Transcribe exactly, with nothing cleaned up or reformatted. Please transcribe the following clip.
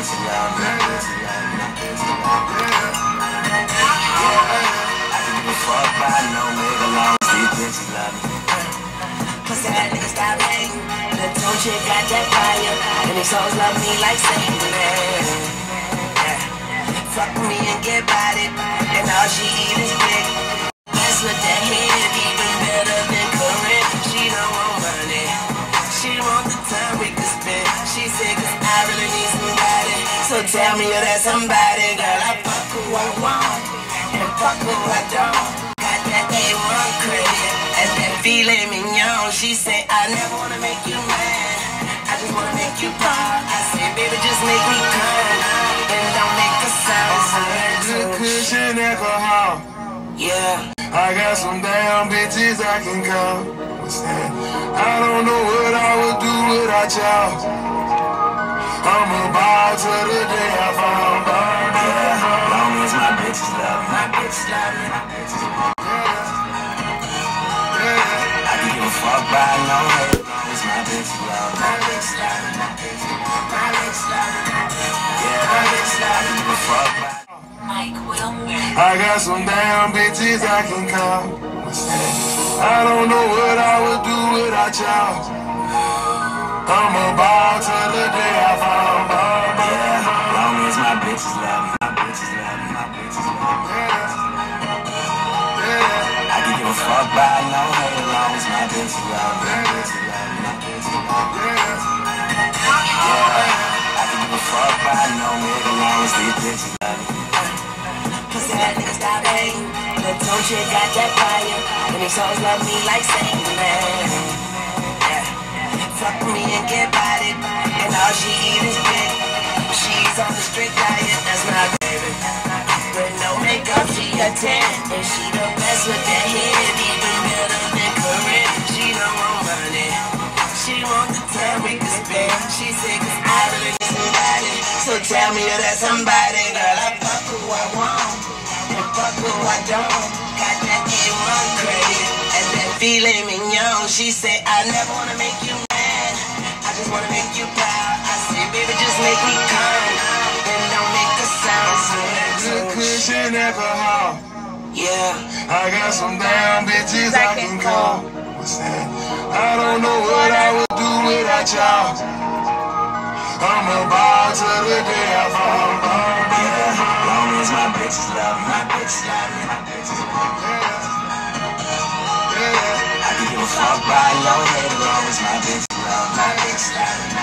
bitches love me. My bitches love me. My bitches love me. Yeah, I can give a fuck by no nigga long as these bitches love me. Pussy that nigga stop hating. The tone chick got that fire, and these hoes love me like Satan. Yeah. Fuck me and get bodied, and all she eat is dick. Mess with that head, even better than Corinne. She don't want money, she want the time we can spend. She said, cause I really need somebody, so tell me you're that somebody. Girl, I fuck who I want, and fuck who I don't. Got that A one credit, and that feeling mignon. She said, I never wanna make you mad, I just wanna make you proud. I said, baby, just make me come, and don't make a sound. Good Kush and alcohol. Yeah. I got some damn bitches I can call. What's that? I don't know what I would do without y'all. I'm about to the day I fall. Yeah, long as my bitches love me. My bitches love me. My bitches love me. I can give a fuck by no hate, long as my bitches love me. My bitches love me. My bitches love me. My bitches love me. Yeah, my bitches love me. I can give a fuck by. I got some damn bitches I can call. What's that? I don't know what I would do without y'all. I'm about to the day I fall. Yeah, long as my bitches love me. My bitches love me. My bitches love me. I can give a fuck by no hate, as long as my bitches love me. My bitches love me. My bitches love me. Yeah, I can give a fuck by no nigga, long as these bitches love me. Pussy that nigga stop hating. The tone chick got that fire, and these hoes love me like Satan. Yeah. Fuck me and get bodied, and all she eat is dick. She's on the strict diet, that's my baby. With no makeup, she a ten, and she the best with that head, even better than Corinne. She don't want money, she want the time we can spend. She said, cause I really need somebody, so tell me you're that somebody. Girl, I fuck who I want, and fuck who I don't. Got that A one credit, and that feeling mignon. She said, I never wanna make you mad, I just wanna make you proud. I said, baby, just make me come, and don't make a sound. Good Kush and alcohol. Yeah. I got some damn bitches I can call. What's that? I don't know what I would do without y'all. I'm about to the day I fall. Yeah, long as my bitches love me. My bitches love me. My bitches love me. I can give a fuck by no hate, as long as my bitches love me. My bitches love me.